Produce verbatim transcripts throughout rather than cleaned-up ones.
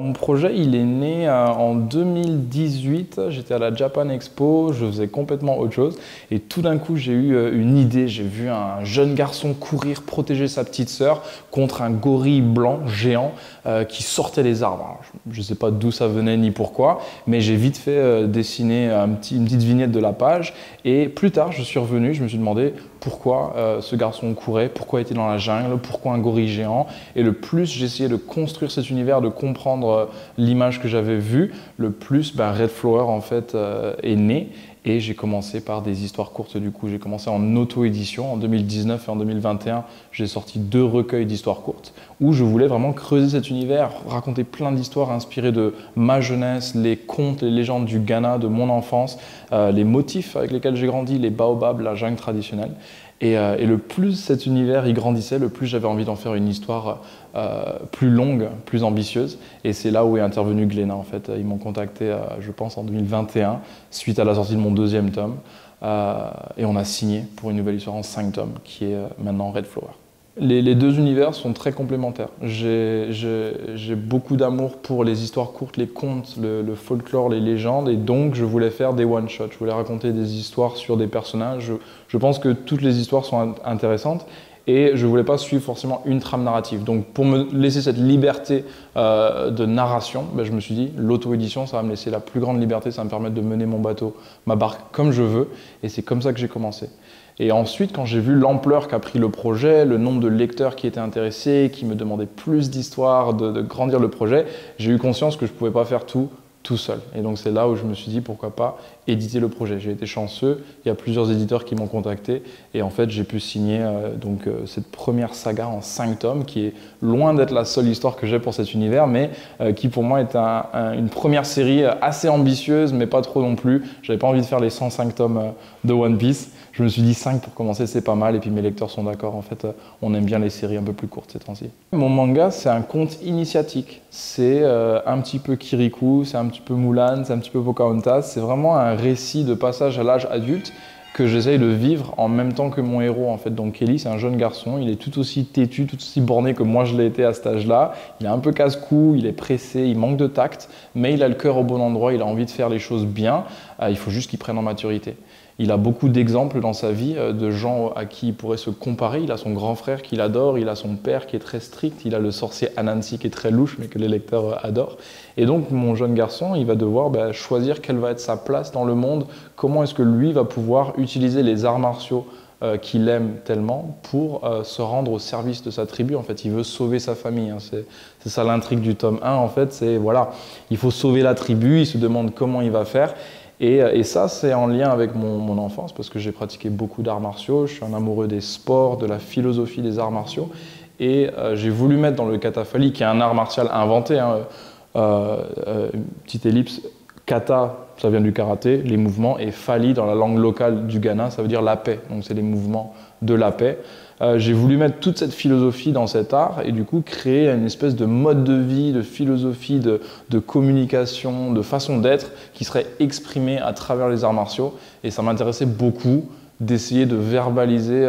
mon projet, il est né euh, en deux mille dix-huit. J'étais à la Japan Expo, je faisais complètement autre chose. Et tout d'un coup, j'ai eu euh, une idée. J'ai vu un jeune garçon courir, protéger sa petite sœur contre un gorille blanc géant euh, qui sortait des arbres. Alors, je ne sais pas d'où ça venait ni pourquoi, mais j'ai vite fait euh, dessiner un petit, une petite vignette de la page. Et plus tard, je suis revenu, je me suis demandé pourquoi euh, ce garçon courait, pourquoi il était dans la jungle, pourquoi un gorille géant. Et le plus j'essayais de construire cet univers, de comprendre euh, l'image que j'avais vue, le plus ben, Red Flower en fait euh, est né. Et j'ai commencé par des histoires courtes du coup. J'ai commencé en auto-édition en deux mille dix-neuf et en deux mille vingt et un. J'ai sorti deux recueils d'histoires courtes où je voulais vraiment creuser cet univers, raconter plein d'histoires inspirées de ma jeunesse, les contes, les légendes du Ghana, de mon enfance, euh, les motifs avec lesquels j'ai grandi, les baobabs, la jungle traditionnelle. Et, euh, et le plus cet univers y grandissait, le plus j'avais envie d'en faire une histoire euh, plus longue, plus ambitieuse. Et c'est là où est intervenu Glénat en fait. Ils m'ont contacté, euh, je pense, en deux mille vingt et un, suite à la sortie de mon deuxième tome. Euh, et on a signé pour une nouvelle histoire en cinq tomes, qui est euh, maintenant Red Flower. Les, les deux univers sont très complémentaires. J'ai beaucoup d'amour pour les histoires courtes, les contes, le, le folklore, les légendes, et donc je voulais faire des one-shots. Je voulais raconter des histoires sur des personnages. Je, je pense que toutes les histoires sont intéressantes et je ne voulais pas suivre forcément une trame narrative. Donc pour me laisser cette liberté euh, de narration, ben, je me suis dit l'auto-édition, ça va me laisser la plus grande liberté, ça va me permettre de mener mon bateau, ma barque comme je veux, et c'est comme ça que j'ai commencé. Et ensuite, quand j'ai vu l'ampleur qu'a pris le projet, le nombre de lecteurs qui étaient intéressés, qui me demandaient plus d'histoires, de, de grandir le projet, j'ai eu conscience que je ne pouvais pas faire tout tout seul. Et donc c'est là où je me suis dit pourquoi pas éditer le projet. J'ai été chanceux, il y a plusieurs éditeurs qui m'ont contacté et en fait j'ai pu signer euh, donc, euh, cette première saga en cinq tomes qui est loin d'être la seule histoire que j'ai pour cet univers, mais euh, qui pour moi est un, un, une première série assez ambitieuse mais pas trop non plus. J'avais pas envie de faire les cent cinq tomes euh, de One Piece. Je me suis dit cinq pour commencer, c'est pas mal, et puis mes lecteurs sont d'accord. En fait, on aime bien les séries un peu plus courtes ces temps-ci. Mon manga, c'est un conte initiatique. C'est euh, un petit peu Kirikou, c'est un petit peu Mulan, c'est un petit peu Pocahontas. C'est vraiment un récit de passage à l'âge adulte que j'essaye de vivre en même temps que mon héros. En fait. Donc Kelly, c'est un jeune garçon, il est tout aussi têtu, tout aussi borné que moi je l'ai été à cet âge-là. Il est un peu casse-cou, il est pressé, il manque de tact, mais il a le cœur au bon endroit, il a envie de faire les choses bien. Euh, il faut juste qu'il prenne en maturité. Il a beaucoup d'exemples dans sa vie de gens à qui il pourrait se comparer. Il a son grand frère qu'il adore, il a son père qui est très strict, il a le sorcier Anansi qui est très louche mais que les lecteurs adorent. Et donc mon jeune garçon, il va devoir bah, choisir quelle va être sa place dans le monde, comment est-ce que lui va pouvoir utiliser les arts martiaux euh, qu'il aime tellement pour euh, se rendre au service de sa tribu. En fait, il veut sauver sa famille. Hein. C'est ça l'intrigue du tome un. En fait, c'est voilà, il faut sauver la tribu, il se demande comment il va faire. Et, et ça, c'est en lien avec mon, mon enfance, parce que j'ai pratiqué beaucoup d'arts martiaux, je suis un amoureux des sports, de la philosophie des arts martiaux, et euh, j'ai voulu mettre dans le katafali, qui est un art martial inventé, hein, euh, euh, une petite ellipse, kata, ça vient du karaté, les mouvements, et fali, dans la langue locale du Ghana, ça veut dire la paix, donc c'est les mouvements de la paix. Euh, j'ai voulu mettre toute cette philosophie dans cet art et du coup créer une espèce de mode de vie, de philosophie, de, de communication, de façon d'être qui serait exprimée à travers les arts martiaux. Et ça m'intéressait beaucoup d'essayer de verbaliser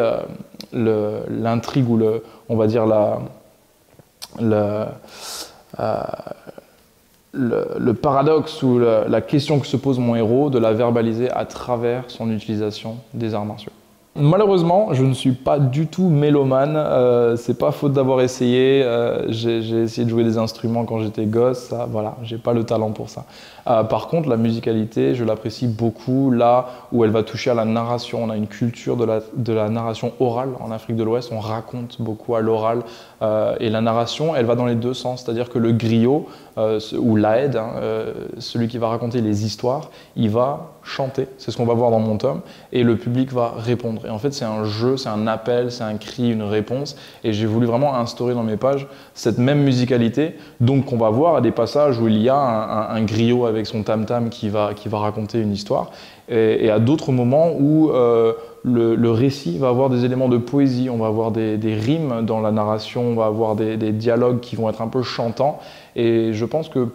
euh, l'intrigue ou le, on va dire la, le, euh, le, le paradoxe ou le, la question que se pose mon héros, de la verbaliser à travers son utilisation des arts martiaux. Malheureusement, je ne suis pas du tout mélomane, euh, c'est pas faute d'avoir essayé, euh, j'ai essayé de jouer des instruments quand j'étais gosse, ça, voilà, j'ai pas le talent pour ça. Euh, par contre, la musicalité, je l'apprécie beaucoup là où elle va toucher à la narration. On a une culture de la, de la narration orale en Afrique de l'Ouest, on raconte beaucoup à l'oral euh, et la narration, elle va dans les deux sens, c'est-à-dire que le griot euh, ou l'aed, hein, euh, celui qui va raconter les histoires, il va chanter, c'est ce qu'on va voir dans mon tome, et le public va répondre. Et en fait, c'est un jeu, c'est un appel, c'est un cri, une réponse, et j'ai voulu vraiment instaurer dans mes pages cette même musicalité, donc on va voir à des passages où il y a un, un, un griot avec son tam-tam qui va, qui va raconter une histoire, et, et à d'autres moments où euh, le, le récit va avoir des éléments de poésie, on va avoir des, des rimes dans la narration, on va avoir des, des dialogues qui vont être un peu chantants, et je pense que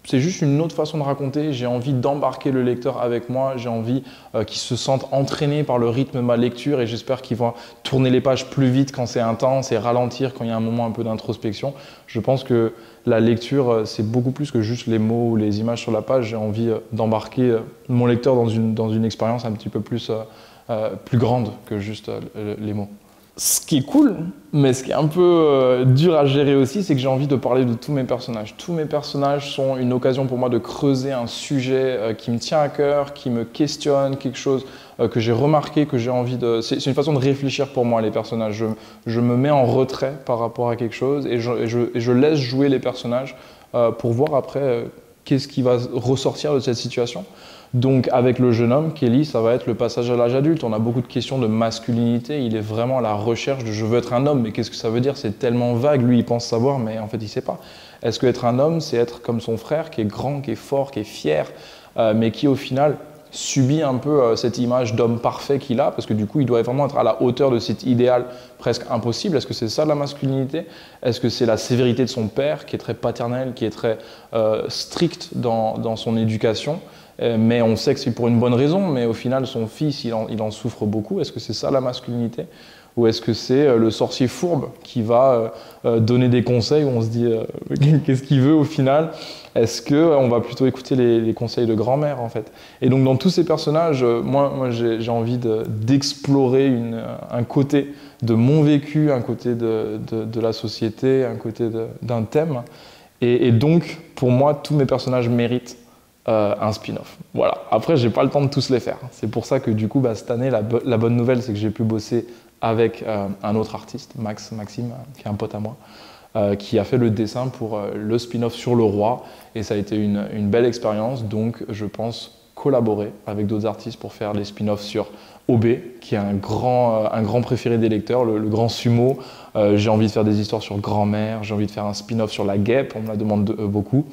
c'est juste une autre façon de raconter. J'ai envie d'embarquer le lecteur avec moi. J'ai envie euh, qu'il se sente entraîné par le rythme de ma lecture et j'espère qu'il va tourner les pages plus vite quand c'est intense et ralentir quand il y a un moment un peu d'introspection. Je pense que la lecture, c'est beaucoup plus que juste les mots ou les images sur la page. J'ai envie euh, d'embarquer euh, mon lecteur dans une, dans une expérience un petit peu plus, euh, euh, plus grande que juste euh, les mots. Ce qui est cool, mais ce qui est un peu euh, dur à gérer aussi, c'est que j'ai envie de parler de tous mes personnages. Tous mes personnages sont une occasion pour moi de creuser un sujet euh, qui me tient à cœur, qui me questionne, quelque chose euh, que j'ai remarqué, que j'ai envie de... C'est une façon de réfléchir pour moi, les personnages. Je, je me mets en retrait par rapport à quelque chose et je, et je, et je laisse jouer les personnages euh, pour voir après euh, qu'est-ce qui va ressortir de cette situation. Donc avec le jeune homme, Kelly, ça va être le passage à l'âge adulte. On a beaucoup de questions de masculinité. Il est vraiment à la recherche de « je veux être un homme », mais qu'est-ce que ça veut dire? C'est tellement vague. Lui, il pense savoir, mais en fait, il ne sait pas. Est-ce qu'être un homme, c'est être comme son frère, qui est grand, qui est fort, qui est fier, euh, mais qui au final subit un peu euh, cette image d'homme parfait qu'il a, parce que du coup, il doit vraiment être à la hauteur de cet idéal presque impossible. Est-ce que c'est ça la masculinité? Est-ce que c'est la sévérité de son père, qui est très paternel, qui est très euh, strict dans, dans son éducation? Mais on sait que c'est pour une bonne raison, mais au final, son fils, il en, il en souffre beaucoup. Est-ce que c'est ça la masculinité? Ou est-ce que c'est le sorcier fourbe qui va euh, donner des conseils où on se dit euh, qu'est-ce qu'il veut au final? Est-ce qu'on va plutôt écouter les, les conseils de grand-mère en fait? Et donc dans tous ces personnages, moi, moi j'ai envie d'explorer de, un côté de mon vécu, un côté de, de, de la société, un côté d'un thème. Et, et donc, pour moi, tous mes personnages méritent Euh, un spin-off. Voilà. Après, j'ai pas le temps de tous les faire. C'est pour ça que du coup, bah, cette année, la, bo la bonne nouvelle, c'est que j'ai pu bosser avec euh, un autre artiste, Max, Maxime, qui est un pote à moi, euh, qui a fait le dessin pour euh, le spin-off sur le roi. Et ça a été une, une belle expérience. Donc, je pense collaborer avec d'autres artistes pour faire les spin-offs sur O B, qui est un grand, euh, un grand préféré des lecteurs, le, le grand sumo. Euh, j'ai envie de faire des histoires sur grand-mère. J'ai envie de faire un spin-off sur la guêpe. On me la demande de, euh, beaucoup.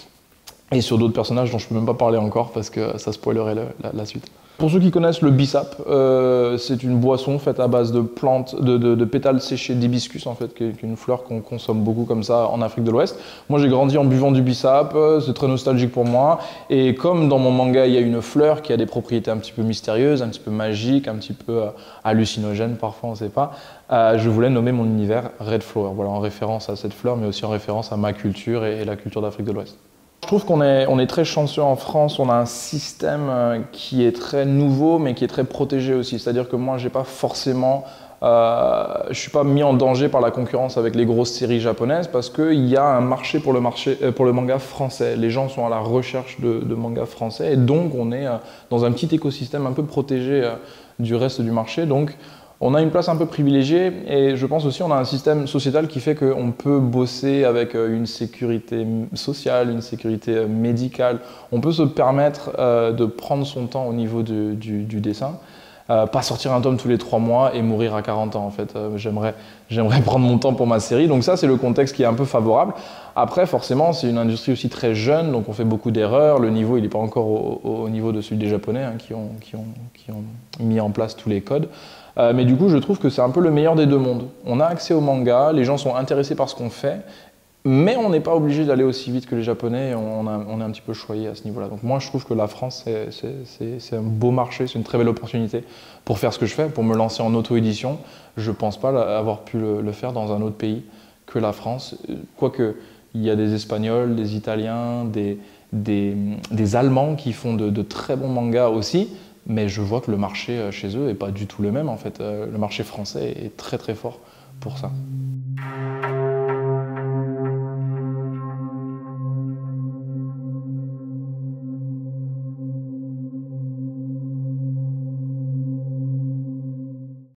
Et sur d'autres personnages dont je ne peux même pas parler encore parce que ça spoilerait le, la, la suite. Pour ceux qui connaissent le bissap, euh, c'est une boisson faite à base de plantes, de, de, de pétales séchés d'hibiscus en fait, qui est une fleur qu'on consomme beaucoup comme ça en Afrique de l'Ouest. Moi j'ai grandi en buvant du bissap, c'est très nostalgique pour moi. Et comme dans mon manga il y a une fleur qui a des propriétés un petit peu mystérieuses, un petit peu magiques, un petit peu euh, hallucinogènes parfois on ne sait pas, euh, je voulais nommer mon univers Red Flower, voilà, en référence à cette fleur mais aussi en référence à ma culture et, et la culture d'Afrique de l'Ouest. Je trouve qu'on est, on est très chanceux en France, on a un système qui est très nouveau mais qui est très protégé aussi. C'est-à-dire que moi, j'ai pas forcément, euh, je suis pas mis en danger par la concurrence avec les grosses séries japonaises parce qu'il y a un marché pour le, marché, pour le manga français. Les gens sont à la recherche de, de mangas français et donc on est dans un petit écosystème un peu protégé du reste du marché. Donc, on a une place un peu privilégiée et je pense aussi qu'on a un système sociétal qui fait qu'on peut bosser avec une sécurité sociale, une sécurité médicale. On peut se permettre euh, de prendre son temps au niveau de, du, du dessin. Euh, pas sortir un tome tous les trois mois et mourir à quarante ans en fait. Euh, j'aimerais, j'aimerais prendre mon temps pour ma série. Donc ça, c'est le contexte qui est un peu favorable. Après, forcément, c'est une industrie aussi très jeune, donc on fait beaucoup d'erreurs. Le niveau, il n'est pas encore au, au niveau de celui des Japonais hein, qui, ont, qui, ont, qui ont mis en place tous les codes. Euh, mais du coup, je trouve que c'est un peu le meilleur des deux mondes. On a accès au manga, les gens sont intéressés par ce qu'on fait, mais on n'est pas obligé d'aller aussi vite que les Japonais, on, a, on est un petit peu choyé à ce niveau-là. Donc moi, je trouve que la France, c'est un beau marché, c'est une très belle opportunité pour faire ce que je fais, pour me lancer en auto-édition. Je ne pense pas avoir pu le, le faire dans un autre pays que la France, quoique il y a des Espagnols, des Italiens, des, des, des Allemands qui font de, de très bons mangas aussi, mais je vois que le marché chez eux n'est pas du tout le même en fait. Le marché français est très très fort pour ça.